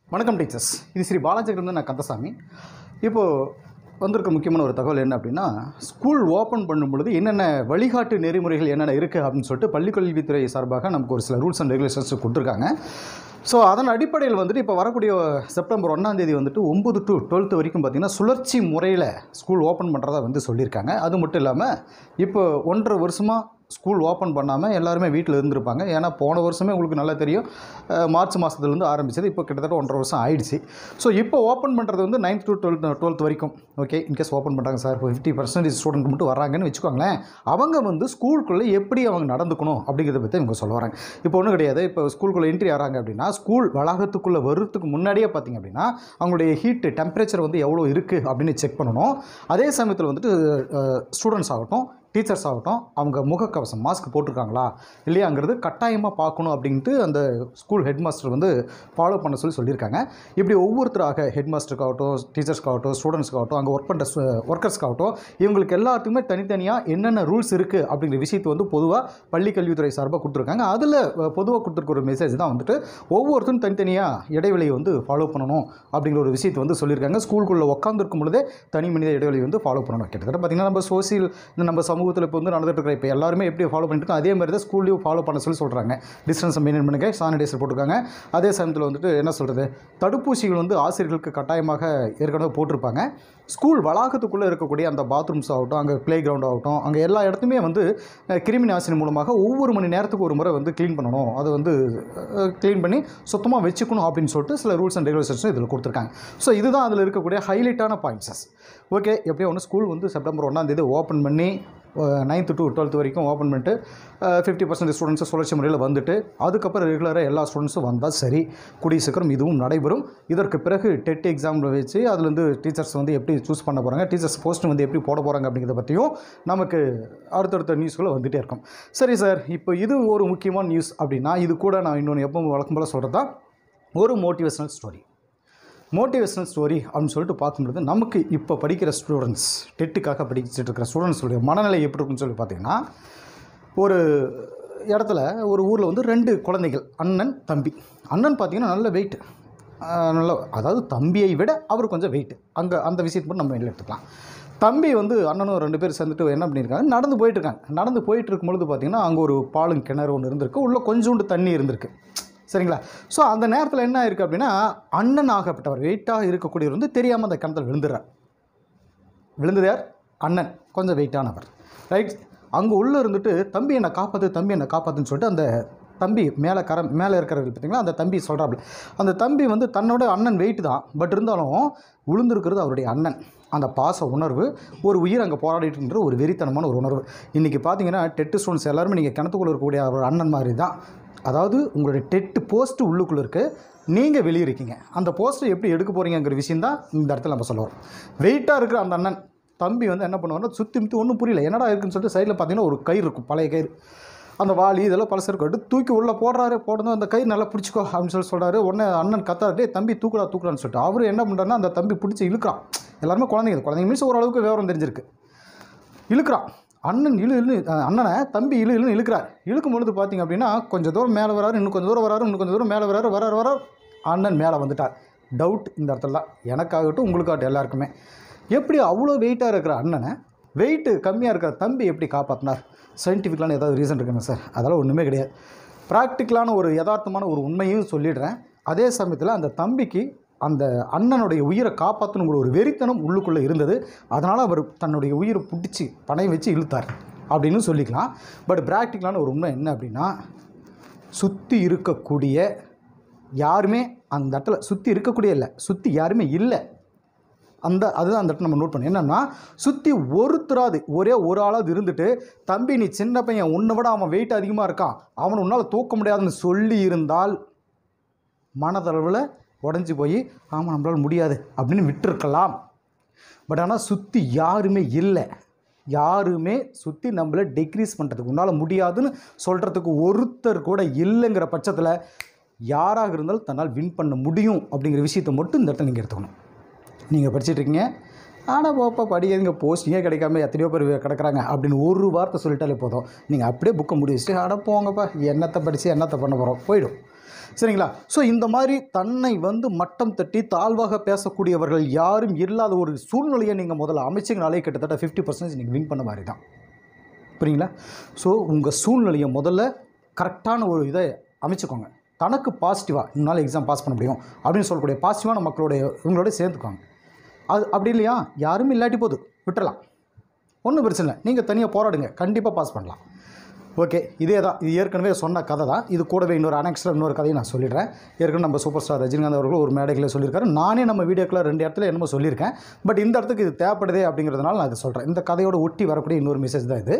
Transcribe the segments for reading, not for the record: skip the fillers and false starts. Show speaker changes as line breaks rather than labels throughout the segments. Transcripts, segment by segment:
வணக்கம் டீச்சர்ஸ். இது ஸ்ரீ பாலாஜிலிருந்து நான் கந்தசாமி. இப்போது வந்திருக்க முக்கியமான ஒரு தகவல் என்ன அப்படின்னா, ஸ்கூல் ஓப்பன் பண்ணும் பொழுது என்னென்ன வழிகாட்டு நெறிமுறைகள் என்னென்ன இருக்குது அப்படின்னு சொல்லிட்டு பள்ளிக்கல்வித்துறை சார்பாக நமக்கு ஒரு சில ரூல்ஸ் அண்ட் ரெகுலேஷன்ஸ் கொடுத்துருக்காங்க. ஸோ அதன் அடிப்படையில் வந்துட்டு இப்போ வரக்கூடிய செப்டம்பர் 1 வந்துட்டு 9 to 12 வரைக்கும் பார்த்திங்கன்னா சுழற்சி முறையில் ஸ்கூல் ஓப்பன் பண்ணுறதா வந்து சொல்லியிருக்காங்க. அது மட்டும் இல்லாமல் இப்போ 1.5 வருஷமாக ஸ்கூல் ஓப்பன் பண்ணாமல் எல்லாருமே வீட்டில் இருந்திருப்பாங்க. ஏன்னா போன வருஷமே உங்களுக்கு நல்லா தெரியும், மார்ச் மாதத்துலேருந்து ஆரம்பிச்சது. இப்போ கிட்டத்தட்ட 1.5 வருஷம் ஆயிடுச்சு. ஸோ இப்போ ஓப்பன் பண்ணுறது வந்து 9th to 12th வரைக்கும். ஓகே, இன்கேஸ் ஓப்பன் பண்ணுறாங்க சார், இப்போ 50% ஸ்டூடெண்ட் மட்டும் வராங்கன்னு வச்சுக்கோங்களேன். அவங்க வந்து ஸ்கூலுக்குள்ளே எப்படி அவங்க நடந்துக்கணும் அப்படிங்கிறத பற்றி இவங்க சொல்ல வராங்க. இப்போ ஒன்றும் கிடையாது. இப்போ ஸ்கூலுக்குள்ளே என்ட்ரி ஆகிறாங்க அப்படின்னா, ஸ்கூல் வளாகத்துக்குள்ளே வர்றதுக்கு முன்னாடியே பார்த்திங்க அப்படின்னா அவங்களுடைய ஹீட்டு டெம்பரேச்சர் வந்து எவ்வளோ இருக்குது அப்படின்னு செக் பண்ணணும். அதே சமயத்தில் வந்துட்டு ஸ்டூடெண்ட்ஸ் ஆகட்டும், டீச்சர்ஸ் ஆகட்டும், அவங்க முகக்கவசம் மாஸ்க் போட்டிருக்காங்களா இல்லையாங்கிறது கட்டாயமாக பார்க்கணும் அப்படின்ட்டு அந்த ஸ்கூல் ஹெட் மாஸ்டர் வந்து ஃபாலோ பண்ண சொல்லியிருக்காங்க. இப்படி ஒவ்வொருத்தராக ஹெட் மாஸ்டருக்காகட்டும், டீச்சர்ஸ்க்காகட்டும், ஸ்டூடெண்ட்ஸ்க்காகட்டும், அங்கே ஒர்க் பண்ணுற ஒர்க்கர்ஸ்க்காகட்டும், இவங்களுக்கு எல்லாத்துக்குமே தனித்தனியாக என்னென்ன ரூல்ஸ் இருக்குது அப்படிங்கிற விஷயத்தை வந்து பொதுவாக பள்ளி கல்வித்துறை சார்பாக கொடுத்துருக்காங்க. அதில் பொதுவாக கொடுத்துருக்க ஒரு மெசேஜ் தான் வந்துட்டு ஒவ்வொருத்தரும் தனித்தனியாக இடைவெளியை வந்து ஃபாலோ பண்ணணும் அப்படிங்கிற ஒரு விஷயத்தை வந்து சொல்லியிருக்காங்க. ஸ்கூலுக்குள்ளே உட்காந்துருக்கும் பொழுதே தனி மனித இடைவெளி வந்து ஃபாலோ பண்ணணும். கிட்டத்தட்ட பார்த்திங்கன்னா நம்ம சோசியல் நம்ம சமூகத்தில் இப்போ வந்து நடந்துட்டு இருக்கிற இப்போ எல்லாருமே எப்படி ஃபாலோ பண்ணிட்டு இருக்கோம், அதே மாதிரி தான் ஸ்கூல்லையும் ஃபாலோ பண்ண சொல்கிறாங்க. டிஸ்டன்ஸை மெயின்டைன் பண்ணுங்க, சானிடைசர் போட்டிருக்காங்க. அதே சமயத்தில் வந்துட்டு என்ன சொல்கிறது, தடுப்பூசிகள் வந்து ஆசிரியர்களுக்கு கட்டாயமாக ஏற்கனவே போட்டிருப்பாங்க. ஸ்கூல் வளாகத்துக்குள்ளே இருக்கக்கூடிய அந்த பாத்ரூம்ஸ் ஆகட்டும், அங்கே ப்ளே கிரவுண்ட் ஆகட்டும், அங்கே எல்லா இடத்துமே வந்து கிருமி நாசினி மூலமாக ஒவ்வொரு மணி நேரத்துக்கு ஒரு முறை வந்து க்ளீன் பண்ணணும். அதை வந்து க்ளீன் பண்ணி சுத்தமாக வச்சுக்கணும் அப்படின்னு சொல்லிட்டு சில ரூல்ஸ் அண்ட் ரெகுலேஷன்ஸும் இதில் கொடுத்துருக்காங்க. ஸோ இதுதான் அதில் இருக்கக்கூடிய ஹைலைட்டான பாயிண்ட்ஸஸ். ஓகே, எப்படியோ ஒன்று ஸ்கூல் வந்து செப்டம்பர் 1 ஓப்பன் பண்ணி 9th to 12th வரைக்கும் ஓப்பன் பண்ணிட்டு 50% ஸ்டூடெண்ட்ஸை சுழற்சி முறையில் வந்துட்டு அதுக்கப்புறம் ரெகுலராக எல்லா ஸ்டூடெண்ட்ஸும் வந்தால் சரி. கூடிய சீக்கிரம் இதுவும் நடைபெறும். இதற்கு பிறகு டெட் எக்ஸாம் வச்சு அதுலேருந்து டீச்சர்ஸ் வந்து எப்படி சூஸ் பண்ண போகிறாங்க, டீச்சர்ஸ் போஸ்ட் வந்து எப்படி போட போகிறாங்க அப்படிங்கிறத பற்றியும் நமக்கு அடுத்தடுத்த நியூஸ்களை வந்துகிட்டே இருக்கும். சரி சார், இப்போ இது ஒரு முக்கியமான நியூஸ் அப்படின்னா, இது கூட நான் இன்னொன்று எப்பவும் வழக்கம் போல் சொல்கிறது தான் ஒரு மோட்டிவேஷனல் ஸ்டோரி. மோட்டிவேஷனல் ஸ்டோரி அப்படின்னு சொல்லிட்டு பார்க்கும்போது நமக்கு இப்போ படிக்கிற ஸ்டூடெண்ட்ஸ், டெட்டுக்காக படிச்சுட்டு இருக்கிற ஸ்டூடெண்ட்ஸுடைய மனநிலை எப்படி இருக்குன்னு சொல்லி பார்த்தீங்கன்னா, ஒரு இடத்துல ஒரு ஊரில் வந்து 2 குழந்தைகள், அண்ணன் தம்பி. அண்ணன் பார்த்திங்கன்னா நல்ல வெயிட், நல்ல, அதாவது தம்பியை விட அவர் கொஞ்சம் வெயிட். அங்கே அந்த விஷயத்தை மட்டும் நம்ம வெளியில் எடுத்துக்கலாம். தம்பி வந்து அண்ணனும் 2 பேர் சேர்ந்துட்டு என்ன பண்ணியிருக்காங்க, நடந்து போயிட்டுருக்காங்க. நடந்து போயிட்டு இருக்கும்பொழுது பார்த்திங்கன்னா அங்கே ஒரு பாலும் கிணறு ஒன்று இருந்திருக்கு, உள்ளே கொஞ்சோண்டு தண்ணி இருந்திருக்கு. சரிங்களா? ஸோ அந்த நேரத்தில் என்ன இருக்குது அப்படின்னா, அண்ணன் ஆகப்பட்டவர், வெயிட்டாக இருக்கக்கூடியவர் வந்து தெரியாமல் அந்த கிணத்துல விழுந்துடுறார். விழுந்தது யார்? அண்ணன், கொஞ்சம் வெயிட்டானவர். ரைட். அங்கே உள்ளே இருந்துட்டு தம்பி என்னை காப்பாற்று, தம்பி என்னை காப்பாற்றுன்னு சொல்லிட்டு அந்த தம்பி மேலே இருக்கிறவர்கள் பார்த்திங்களா, அந்த தம்பி சொல்கிறாப்புல. அந்த தம்பி வந்து தன்னோட அண்ணன் வெயிட் தான், பட் இருந்தாலும் விழுந்திருக்கிறது அவருடைய அண்ணன். அந்த பாச உணர்வு, ஒரு உயிர் அங்கே போராடிட்டுன்ற ஒரு வெறித்தனமான ஒரு உணர்வு. இன்றைக்கி பார்த்தீங்கன்னா டெட்டு ஸ்டூடெண்ட்ஸ் எல்லாருமே நீங்கள் கிணத்துக்குள்ளே இருக்கக்கூடிய ஒரு அண்ணன் மாதிரி தான். அதாவது உங்களுடைய டெட்டு போஸ்ட்டு உள்ளுக்குள்ளே இருக்குது, நீங்கள் வெளியே இருக்கீங்க. அந்த போஸ்ட்டை எப்படி எடுக்க போகிறீங்கிற விஷயம் தான் இந்த இடத்துல நம்ம சொல்லுவோம். வெயிட்டாக இருக்கிற அந்த அண்ணன் தம்பி வந்து என்ன பண்ணுவார்னா, சுற்றி ஒன்றும் புரியல என்னடா இருக்குன்னு சொல்லிட்டு சைடில் பார்த்தீங்கன்னா ஒரு கயிறு இருக்கும், பழைய கயிறு. அந்த வாளி இதெல்லாம் பழசு இருக்கும், எடுத்து தூக்கி உள்ளே போடுறது அந்த கயிறு நல்லா பிடிச்சிக்கோ அப்படின்னு சொல்கிறாரு. உடனே அண்ணன் கத்தாரு, தம்பி தூக்குறான்னு சொல்லிட்டு அவர் என்ன பண்ணுறாருன்னா அந்த தம்பி பிடிச்சி இழுக்கிறான். எல்லாருமே குழந்தைங்க மீன்ஸ் ஓரளவுக்கு விவரம் தெரிஞ்சிருக்கு. இழுக்கிறான் அண்ணன், அண்ணனை தம்பி இழுன்னு இழுக்கிறார். இழுக்கும் பொழுது பார்த்திங்க அப்படின்னா கொஞ்சம் தூரம் மேலே வராரு, இன்னும் கொஞ்சம் தூரம் வராரு, இன்னும் கொஞ்சம் தூரம் மேலே வராரு. அண்ணன் மேலே வந்துட்டார். டவுட் இந்த இடத்துல தான் எனக்காகட்டும் உங்களுக்காகட்டும் எல்லாருக்குமே, எப்படி அவ்வளோ வெயிட்டாக இருக்கிற அண்ணனை வெயிட்டு கம்மியாக இருக்கிற தம்பி எப்படி காப்பாற்றினார்? சயின்டிஃபிக்கலான ஏதாவது ரீசன் இருக்குங்க சார்? அதெல்லாம் ஒன்றுமே கிடையாது. ப்ராக்டிக்கலான ஒரு யதார்த்தமான ஒரு உண்மையும் சொல்லிடுறேன். அதே சமயத்தில் அந்த தம்பிக்கு அந்த அண்ணனுடைய உயிரை காப்பாற்றணுங்கிற ஒரு வெறித்தனம் உள்ளுக்குள்ளே இருந்தது. அதனால் அவர் தன்னுடைய உயிரை பிடிச்சி பனை வச்சு இழுத்தார் அப்படின்னு சொல்லிக்கலாம். பட் ப்ராக்டிக்கலான ஒரு உண்மை என்ன அப்படின்னா, சுற்றி இருக்கக்கூடிய யாருமே அந்த இடத்துல சுற்றி இருக்கக்கூடிய இல்லை, சுற்றி யாருமே இல்லை. அதுதான் அந்த இடத்துல நம்ம நோட் பண்ணி என்னென்னா, சுற்றி ஒரே ஒரு ஆளாவது இருந்துட்டு, தம்பி நீ சின்ன பையன், உன்னை விட அவன் வெயிட் அதிகமாக இருக்கான், அவனை உன்னால் தூக்க முடியாதுன்னு சொல்லி இருந்தால் மனதளவில் உடஞ்சி போய் ஆமாம் நம்மளால் முடியாது அப்படின்னு விட்டுருக்கலாம். பட் ஆனால் சுற்றி யாருமே இல்லை, யாருமே சுற்றி நம்மளை டிக்ரீஸ் பண்ணுறதுக்கு, உன்னால் முடியாதுன்னு சொல்கிறதுக்கு ஒருத்தர் கூட இல்லைங்கிற பட்சத்தில் யாராக இருந்தாலும் தன்னால் வின் பண்ண முடியும் அப்படிங்கிற விஷயத்தை மட்டும் இந்த இடத்துல நீங்கள் எடுத்துக்கணும். நீங்கள் படிச்சுட்ருக்கீங்க, ஆனால் போப்பா படிக்கிறீங்க, போஸ்டிங்கே கிடைக்காம எத்தனையோ பேர் கிடக்கிறாங்க அப்படின்னு ஒரு வார்த்தை சொல்லிட்டாலே போதும், நீங்கள் அப்படியே புக்கை முடிச்சுட்டு போங்கப்பா, என்னத்தை படித்து என்னத்தை பண்ண போகிறோம் போயிடும். சரிங்களா? ஸோ இந்த மாதிரி தன்னை வந்து மட்டம் தட்டி தாழ்வாக பேசக்கூடியவர்கள் யாரும் இல்லாத ஒரு சூழ்நிலையை நீங்கள் முதல்ல அமைச்சிங்கனாலே கிட்டத்தட்ட 50% நீங்கள் வின் பண்ண மாதிரி தான். புரியுங்களா? ஸோ உங்கள் சூழ்நிலையை முதல்ல கரெக்டான ஒரு இதை அமைச்சுக்கோங்க. தனக்கு பாசிட்டிவாக இன்னால எக்ஸாம் பாஸ் பண்ண முடியும் அப்படின்னு சொல்லக்கூடிய பாசிட்டிவான மக்களுடைய இவங்களோட சேர்த்துக்கோங்க. அது அப்படி இல்லையா, யாரும் இல்லாட்டி போது விட்டுறலாம், ஒன்றும் பிரச்சனை இல்லை. நீங்கள் தனியாக போராடுங்க, கண்டிப்பாக பாஸ் பண்ணலாம். ஓகே, இதே தான், இது ஏற்கனவே சொன்ன கதை தான். இது கூடவே இன்னொரு அனெக்ஸ்ட்ரா இன்னொரு கதையை நான் சொல்லிடுறேன். ஏற்கனவே நம்ம சூப்பர் ஸ்டார் ரஜினிகாந்த் அவர்கள் ஒரு மேடைகளில் சொல்லியிருக்காரு. நானே நம்ம வீடியோக்குள்ள 2 இடத்துல என்னமோ சொல்லியிருக்கேன். பட் இந்த இடத்துக்கு இது தேவைப்படுதே அப்படிங்கிறதுனால நான் இது சொல்கிறேன். இந்த கதையோட ஒட்டி வரக்கூடிய இன்னொரு மெசேஜ் தான் இது.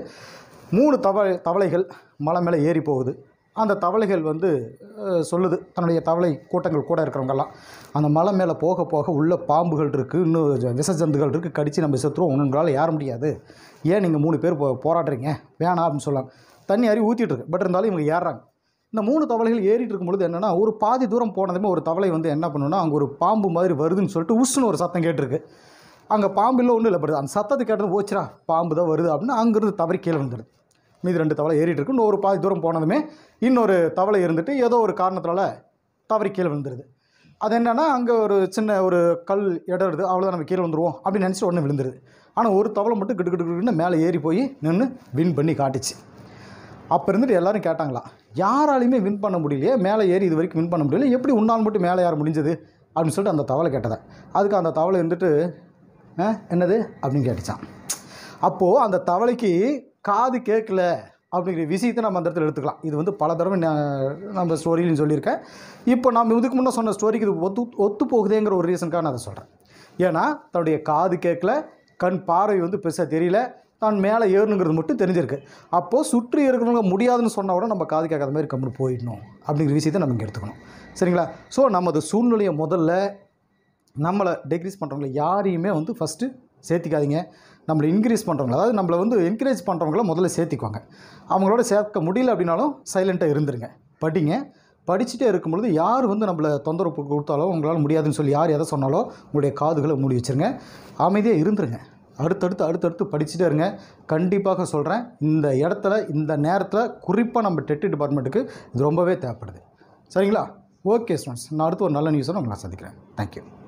3 தவளைகள் மலை மேலே ஏறி போகுது. அந்த தவளைகள் வந்து சொல்லுது, தன்னுடைய தவளை கூட்டங்கள் கூட இருக்கிறவங்கெல்லாம், அந்த மலை மேலே போக போக உள்ள பாம்புகள் இருக்குது, இன்னும் விஷஜந்துகள் இருக்குது, கடித்து நம்ம செத்துருவோம், உங்களால் ஏற முடியாது, ஏன் நீங்கள் 3 பேர் போராடுறீங்க, வேணாம் அப்படின்னு சொல்லுவாங்க. தண்ணி அறிவு ஊற்றிட்டு இருக்கு, பட் இருந்தாலும் இவங்க ஏறுறாங்க. இந்த 3 தவளைகள் ஏறிட்டு இருக்கும்பொழுது என்னென்னா, ஒரு பாதி தூரம் போனதுமே ஒரு தவளை வந்து என்ன பண்ணுன்னா, அங்கே ஒரு பாம்பு மாதிரி வருதுன்னு சொல்லிட்டு உஸ்ன்னு ஒரு சத்தம் கேட்டிருக்கு. அங்கே பாம்பு இல்லை, ஒன்றும் இல்லை, பட் அந்த சத்தத்தை கேட்டது போச்சுரா பாம்பு தான் வருது அப்படின்னு அங்கேருந்து தவறி கீழே வந்துடுது. மீதி 2 தவளை ஏறிட்டு இருக்கு. இன்னொரு பாதி தூரம் போனதுமே இன்னொரு தவளை இருந்துட்டு ஏதோ ஒரு காரணத்தினால தவறி கீழே விழுந்துருது. அது என்னென்னா, அங்கே ஒரு சின்ன ஒரு கல் இடருது, அவ்வளோதான், நம்ம கீழே வந்துடுவோம் அப்படின்னு நினச்சிட்டு உடனே விழுந்துருது. ஆனால் ஒரு தவளை மட்டும் கிட்டு மேலே ஏறி போய் நின்று வின் பண்ணி காட்டுச்சு. அப்போ இருந்துட்டு எல்லோரும் கேட்டாங்களா, யாராலையுமே வின் பண்ண முடியலையே, மேலே ஏறி இது வரைக்கும் வின் பண்ண முடியல, எப்படி உன்னால் மட்டும் மேலே ஏற முடிஞ்சது அப்படின்னு சொல்லிட்டு அந்த தவளை கேட்டதை. அதுக்கு அந்த தவளை இருந்துட்டு என்னது அப்படின்னு கேட்டுச்சான். அப்போது அந்த தவளைக்கு காது கேட்கல அப்படிங்கிற விஷயத்தை நம்ம அந்த இடத்துல எடுத்துக்கலாம். இது வந்து பல தடவை நம்ம ஸ்டோரியிலும் சொல்லியிருக்கேன். இப்போ நம்ம இதுக்கு முன்னே சொன்ன ஸ்டோரிக்கு இது ஒத்து போகுதேங்கிற ஒரு ரீசனுக்காக நான் அதை சொல்கிறேன். ஏன்னா தன்னுடைய காது கேட்கல, கண் பார்வை வந்து பெருசாக தெரியல, தான் மேலே ஏறணுங்கிறது மட்டும் தெரிஞ்சிருக்கு. அப்போது சுற்றி இருக்கிறவங்க முடியாதுன்னு சொன்னால் கூட நம்ம காது கேட்காத மாதிரி கம்முன்னு போயிடணும் அப்படிங்கிற விஷயத்தை நம்ம இங்கே எடுத்துக்கணும். சரிங்களா? ஸோ நமது சூழ்நிலையை முதல்ல நம்மளை டிக்ரீஸ் பண்ணுறவங்கள யாரையுமே வந்து ஃபஸ்ட்டு சேர்த்திக்காதீங்க. நம்மளை இன்க்ரீஸ் பண்ணுறவங்க, அதாவது நம்மளை வந்து என்கரேஜ் பண்ணுறவங்கள முதல்ல சேர்த்திக்குவாங்க. அவங்களோட சேர்க்க முடியல அப்படின்னாலும் சைலண்ட்டாக இருந்துருங்க. படிங்க. படிச்சுட்டே இருக்கும்பொழுது யார் வந்து நம்மளை தொந்தரவு கொடுத்தாலோ, உங்களால் முடியாதுன்னு சொல்லி யார் எதை சொன்னாலோ உங்களுடைய காதுகளை மூடி வச்சுருங்க. அமைதியாக இருந்துருங்க. அடுத்தடுத்து படிச்சுட்டே இருங்க. கண்டிப்பாக சொல்கிறேன், இந்த இடத்துல இந்த நேரத்தில் குறிப்பாக நம்ம டெட் டிபார்ட்மெண்ட்டுக்கு இது ரொம்பவே தேவைப்படுது. சரிங்களா? ஓகே ஸ்டூடெண்ட்ஸ், நான் அடுத்து ஒரு நல்ல நியூஸோட உங்களை சந்திக்கிறேன். தேங்க்யூ.